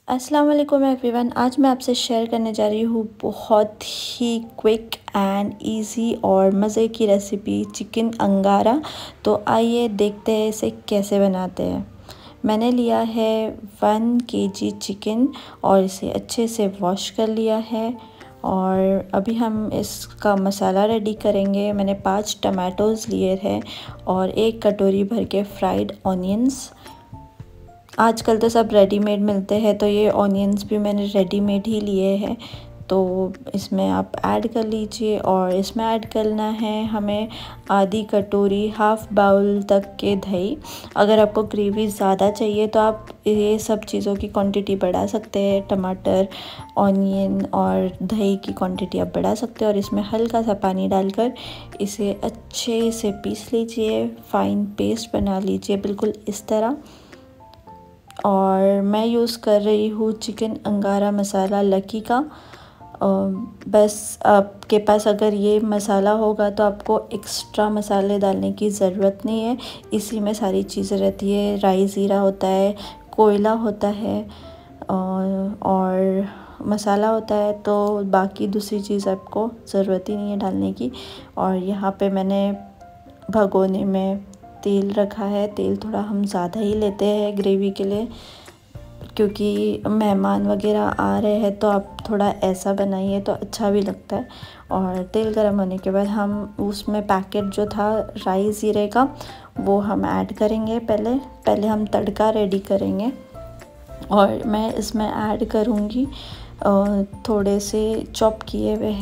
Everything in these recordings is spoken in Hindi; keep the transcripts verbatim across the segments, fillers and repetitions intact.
अस्सलाम वालेकुम एवरीवन। आज मैं आपसे शेयर करने जा रही हूँ बहुत ही क्विक एंड इजी और मज़े की रेसिपी चिकन अंगारा। तो आइए देखते हैं इसे कैसे बनाते हैं। मैंने लिया है वन केजी चिकन और इसे अच्छे से वॉश कर लिया है और अभी हम इसका मसाला रेडी करेंगे। मैंने पाँच टमाटोज़ लिए हैं और एक कटोरी भर के फ्राइड ऑनियंस। आजकल तो सब रेडीमेड मिलते हैं, तो ये ऑनियंस भी मैंने रेडीमेड ही लिए हैं, तो इसमें आप ऐड कर लीजिए। और इसमें ऐड करना है हमें आधी कटोरी हाफ़ बाउल तक के दही। अगर आपको ग्रेवी ज़्यादा चाहिए तो आप ये सब चीज़ों की क्वांटिटी बढ़ा सकते हैं। टमाटर, ऑनियन और दही की क्वांटिटी आप बढ़ा सकते हैं। और इसमें हल्का सा पानी डालकर इसे अच्छे से पीस लीजिए, फ़ाइन पेस्ट बना लीजिए बिल्कुल इस तरह। और मैं यूज़ कर रही हूँ चिकन अंगारा मसाला लकी का। बस आपके पास अगर ये मसाला होगा तो आपको एक्स्ट्रा मसाले डालने की ज़रूरत नहीं है। इसी में सारी चीज़ें रहती है। राई ज़ीरा होता है, कोयला होता है और, और मसाला होता है, तो बाकी दूसरी चीज़ आपको ज़रूरत ही नहीं है डालने की। और यहाँ पे मैंने भगोने में तेल रखा है। तेल थोड़ा हम ज़्यादा ही लेते हैं ग्रेवी के लिए, क्योंकि मेहमान वगैरह आ रहे हैं, तो आप थोड़ा ऐसा बनाइए तो अच्छा भी लगता है। और तेल गर्म होने के बाद हम उसमें पैकेट जो था राई ज़ीरे का वो हम ऐड करेंगे। पहले पहले हम तड़का रेडी करेंगे और मैं इसमें ऐड करूँगी थोड़े से चॉप किए हुए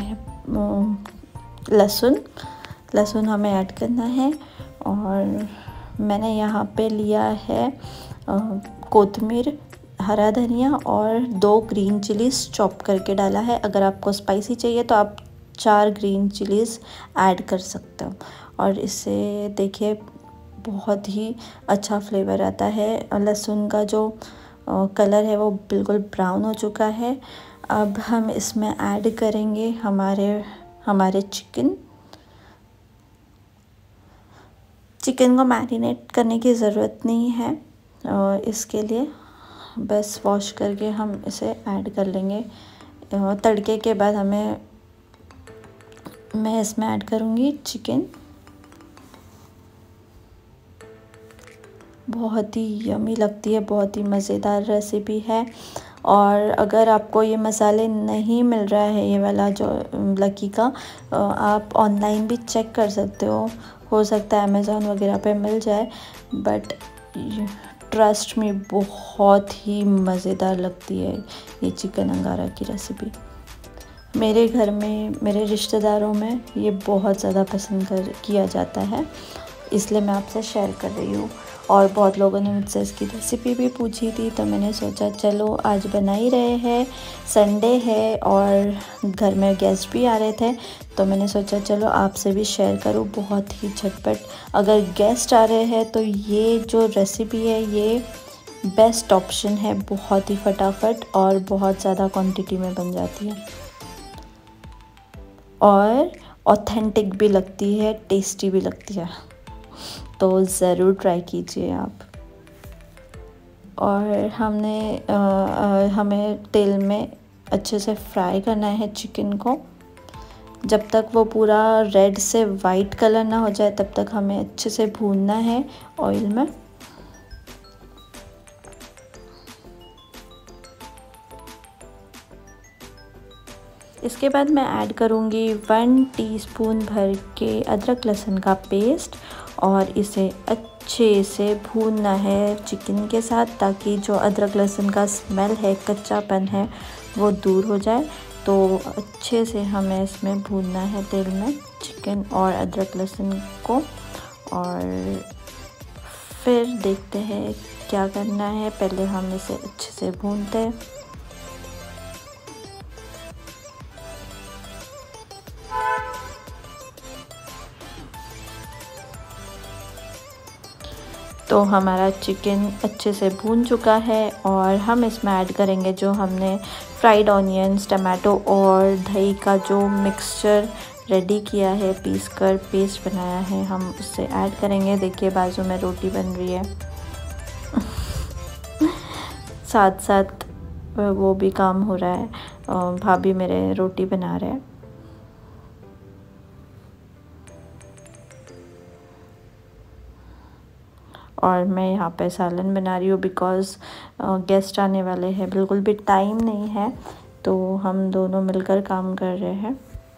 लहसुन लहसुन हमें ऐड करना है। और मैंने यहाँ पे लिया है कोतमीर, हरा धनिया और दो ग्रीन चिलीज़ चॉप करके डाला है। अगर आपको स्पाइसी चाहिए तो आप चार ग्रीन चिलीज़ ऐड कर सकते हो। और इससे देखिए बहुत ही अच्छा फ्लेवर आता है। लहसुन का जो कलर है वो बिल्कुल ब्राउन हो चुका है। अब हम इसमें ऐड करेंगे हमारे हमारे चिकन चिकन को मैरिनेट करने की ज़रूरत नहीं है। और इसके लिए बस वॉश करके हम इसे ऐड कर लेंगे। तड़के के बाद हमें मैं इसमें ऐड करूँगी चिकन। बहुत ही यमी लगती है, बहुत ही मज़ेदार रेसिपी है। और अगर आपको ये मसाले नहीं मिल रहा है, ये वाला जो लकी का, आप ऑनलाइन भी चेक कर सकते हो हो सकता है अमेज़ॉन वगैरह पे मिल जाए। बट ट्रस्ट में बहुत ही मज़ेदार लगती है ये चिकन अंगारा की रेसिपी। मेरे घर में, मेरे रिश्तेदारों में ये बहुत ज़्यादा पसंद कर किया जाता है, इसलिए मैं आपसे शेयर कर रही हूँ। और बहुत लोगों ने मुझसे इसकी रेसिपी भी पूछी थी, तो मैंने सोचा चलो आज बना ही रहे हैं। संडे है और घर में गेस्ट भी आ रहे थे, तो मैंने सोचा चलो आपसे भी शेयर करूँ। बहुत ही झटपट, अगर गेस्ट आ रहे हैं तो ये जो रेसिपी है ये बेस्ट ऑप्शन है। बहुत ही फटाफट और बहुत ज़्यादा क्वांटिटी में बन जाती है और ऑथेंटिक भी लगती है, टेस्टी भी लगती है, तो ज़रूर ट्राई कीजिए आप। और हमने आ, आ, हमें तेल में अच्छे से फ्राई करना है चिकन को। जब तक वो पूरा रेड से वाइट कलर ना हो जाए तब तक हमें अच्छे से भूनना है ऑयल में। इसके बाद मैं ऐड करूँगी वन टीस्पून भर के अदरक लहसुन का पेस्ट और इसे अच्छे से भूनना है चिकन के साथ, ताकि जो अदरक लहसुन का स्मेल है, कच्चापन है, वो दूर हो जाए। तो अच्छे से हमें इसमें भूनना है तेल में चिकन और अदरक लहसुन को। और फिर देखते हैं क्या करना है। पहले हम इसे अच्छे से भूनते हैं। तो हमारा चिकन अच्छे से भून चुका है और हम इसमें ऐड करेंगे जो हमने फ्राइड ऑनियंस, टमाटो और दही का जो मिक्सचर रेडी किया है, पीस कर पेस्ट बनाया है, हम उससे ऐड करेंगे। देखिए बाजू में रोटी बन रही है साथ साथ वो भी काम हो रहा है। भाभी मेरे रोटी बना रहे हैं और मैं यहाँ पे सालन बना रही हूँ बिकॉज़ गेस्ट आने वाले हैं, बिल्कुल भी टाइम नहीं है, तो हम दोनों मिलकर काम कर रहे हैं।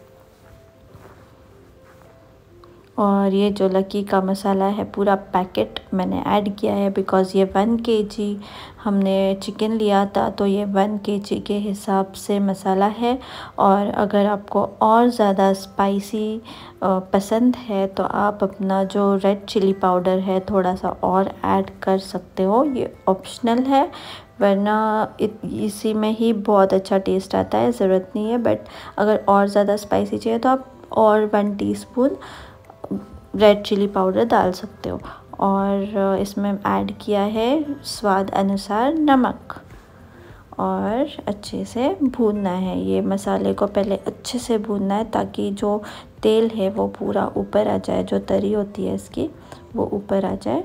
और ये जो लकी का मसाला है पूरा पैकेट मैंने ऐड किया है बिकॉज़ ये वन केजी हमने चिकन लिया था, तो ये वन केजी के हिसाब से मसाला है। और अगर आपको और ज़्यादा स्पाइसी पसंद है तो आप अपना जो रेड चिली पाउडर है थोड़ा सा और ऐड कर सकते हो, ये ऑप्शनल है, वरना इसी में ही बहुत अच्छा टेस्ट आता है, ज़रूरत नहीं है। बट अगर और ज़्यादा स्पाइसी चाहिए तो आप और one teaspoon red chilli powder डाल सकते हो। और इसमें ऐड किया है स्वाद अनुसार नमक और अच्छे से भूनना है। ये मसाले को पहले अच्छे से भूनना है ताकि जो तेल है वो पूरा ऊपर आ जाए, जो तरी होती है इसकी वो ऊपर आ जाए।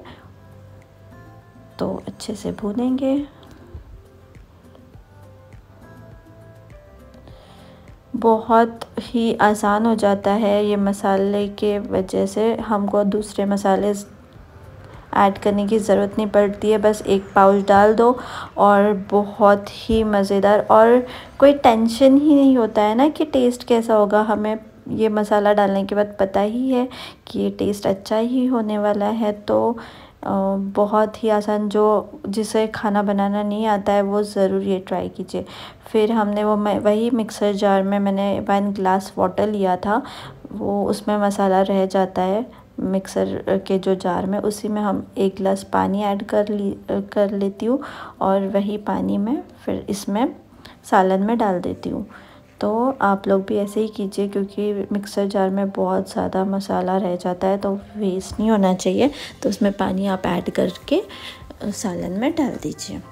तो अच्छे से भूनेंगे। बहुत ही आसान हो जाता है ये मसाले के वजह से, हमको दूसरे मसाले ऐड करने की ज़रूरत नहीं पड़ती है, बस एक पाउच डाल दो और बहुत ही मज़ेदार। और कोई टेंशन ही नहीं होता है ना कि टेस्ट कैसा होगा, हमें ये मसाला डालने के बाद पता ही है कि ये टेस्ट अच्छा ही होने वाला है। तो बहुत ही आसान, जो जिसे खाना बनाना नहीं आता है वो ज़रूर ये ट्राई कीजिए। फिर हमने वो मैं वही मिक्सर जार में मैंने वन ग्लास वाटर लिया था, वो उसमें मसाला रह जाता है मिक्सर के जो जार में, उसी में हम एक गिलास पानी ऐड कर ली कर लेती हूँ और वही पानी में फिर इसमें सालन में डाल देती हूँ। तो आप लोग भी ऐसे ही कीजिए क्योंकि मिक्सर जार में बहुत ज़्यादा मसाला रह जाता है तो वेस्ट नहीं होना चाहिए। तो उसमें पानी आप ऐड करके सालन में डाल दीजिए।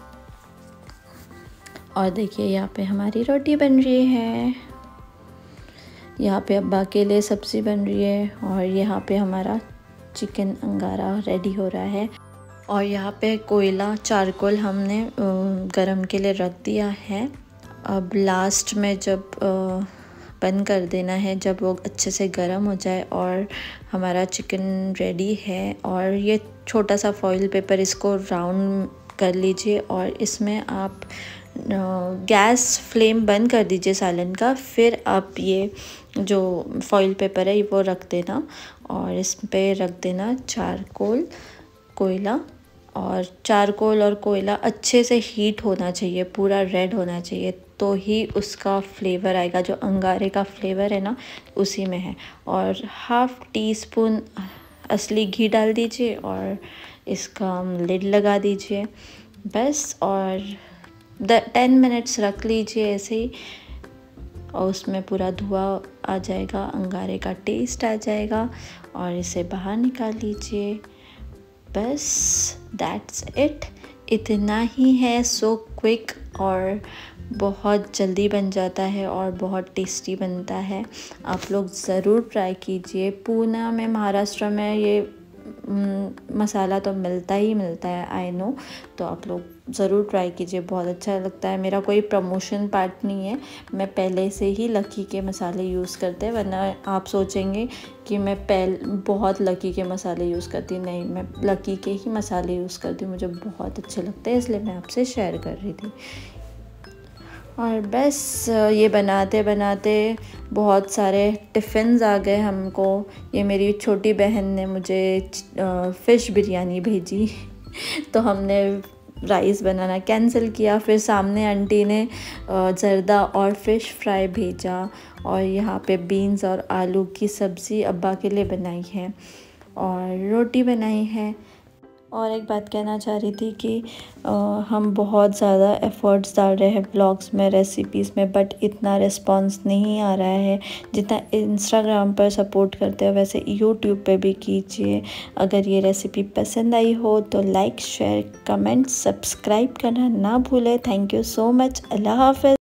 और देखिए यहाँ पे हमारी रोटी बन रही है, यहाँ पे अब्बा के लिए सब्ज़ी बन रही है और यहाँ पे हमारा चिकन अंगारा रेडी हो रहा है। और यहाँ पे कोयला चारकोल हमने गरम के लिए रख दिया है। अब लास्ट में जब बंद कर देना है जब वो अच्छे से गरम हो जाए और हमारा चिकन रेडी है। और ये छोटा सा फॉइल पेपर, इसको राउंड कर लीजिए और इसमें आप गैस फ्लेम बंद कर दीजिए सालन का। फिर आप ये जो फॉइल पेपर है वो रख देना और इस पे रख देना चारकोल कोयला। और चारकोल और कोयला अच्छे से हीट होना चाहिए, पूरा रेड होना चाहिए, तो ही उसका फ्लेवर आएगा, जो अंगारे का फ्लेवर है ना उसी में है। और हाफ़ टी स्पून असली घी डाल दीजिए और इसका लिड लगा दीजिए बस। और टेन मिनट्स रख लीजिए ऐसे ही और उसमें पूरा धुआं आ जाएगा, अंगारे का टेस्ट आ जाएगा और इसे बाहर निकाल लीजिए। बस दैट्स इट, इतना ही है। सो क्विक और बहुत जल्दी बन जाता है और बहुत टेस्टी बनता है। आप लोग ज़रूर ट्राई कीजिए। पूना में, महाराष्ट्र में ये मसाला तो मिलता ही मिलता है, आई नो, तो आप लोग ज़रूर ट्राई कीजिए, बहुत अच्छा लगता है। मेरा कोई प्रमोशन पार्ट नहीं है, मैं पहले से ही लकी के मसाले यूज़ करते हैं, वरना आप सोचेंगे कि मैं पहले बहुत लकी के मसाले यूज़ करती, नहीं, मैं लकी के ही मसाले यूज़ करती हूँ, मुझे बहुत अच्छे लगते हैं, इसलिए मैं आपसे शेयर कर रही थी। और बस ये बनाते बनाते बहुत सारे टिफ़िन्स आ गए हमको। ये मेरी छोटी बहन ने मुझे फ़िश बिरयानी भेजी तो हमने राइस बनाना कैंसिल किया। फिर सामने आंटी ने ज़र्दा और फ़िश फ्राई भेजा और यहाँ पे बीन्स और आलू की सब्ज़ी अब्बा के लिए बनाई है और रोटी बनाई है। और एक बात कहना चाह रही थी कि आ, हम बहुत ज़्यादा एफ़र्ट्स डाल रहे हैं ब्लॉग्स में, रेसिपीज़ में, बट इतना रिस्पांस नहीं आ रहा है जितना इंस्टाग्राम पर सपोर्ट करते हो वैसे यूट्यूब पे भी कीजिए। अगर ये रेसिपी पसंद आई हो तो लाइक, शेयर, कमेंट, सब्सक्राइब करना ना भूलें। Thank you so much. अल्लाह हाफ़िज़।